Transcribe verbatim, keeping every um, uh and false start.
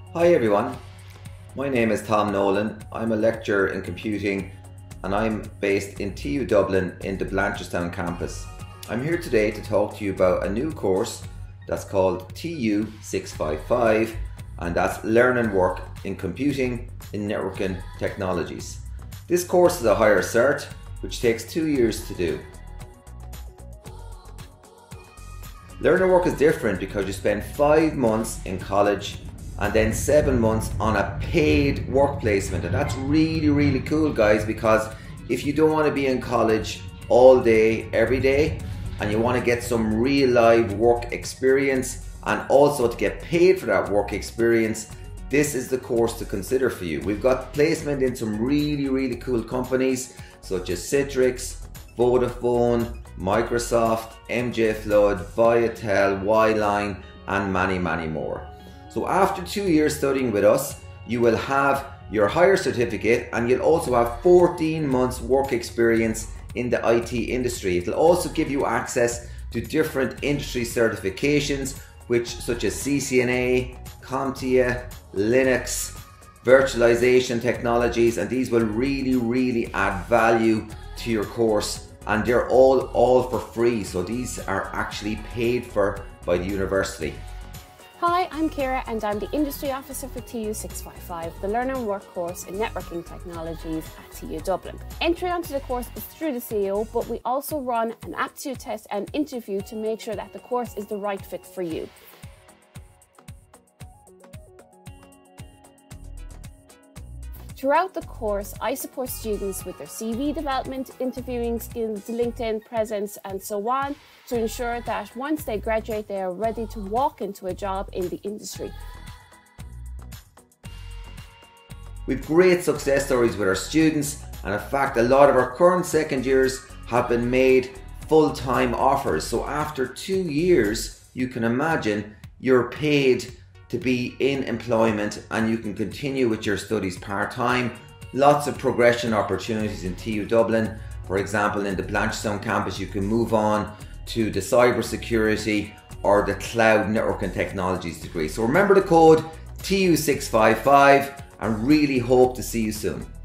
Hi everyone, my name is Tom Nolan. I'm a lecturer in computing and I'm based in T U Dublin in the Blanchardstown campus. I'm here today to talk to you about a new course that's called T U six five five, and that's Learn and Work in Computing in Networking Technologies. This course is a higher cert which takes two years to do. Learn and Work is different because you spend five months in college and then seven months on a paid work placement, and that's really really cool, guys, because if you don't want to be in college all day every day and you want to get some real live work experience and also to get paid for that work experience, this is the course to consider for you. We've got placement in some really really cool companies such as Citrix, Vodafone, Microsoft, M J Flood, Viatel, Y-Line and many many more. So after two years studying with us, you will have your higher certificate and you'll also have fourteen months work experience in the I T industry. It'll also give you access to different industry certifications, which such as C C N A, CompTIA, Linux, virtualization technologies, and these will really really add value to your course, and they're all all for free, so these are actually paid for by the university. Hi, I'm Ciara and I'm the Industry Officer for T U six five five, the Learn and Work course in Networking Technologies at T U Dublin. Entry onto the course is through the C E O, but we also run an aptitude test and interview to make sure that the course is the right fit for you. Throughout the course, I support students with their C V development, interviewing skills, LinkedIn presence and so on, to ensure that once they graduate they are ready to walk into a job in the industry. We've great success stories with our students, and in fact a lot of our current second years have been made full-time offers. So after two years you can imagine you're paid to be in employment and you can continue with your studies part-time. Lots of progression opportunities in T U Dublin. For example, in the Blanchardstown campus you can move on to the cybersecurity or the cloud networking technologies degree. So remember the code T U six five five and really hope to see you soon.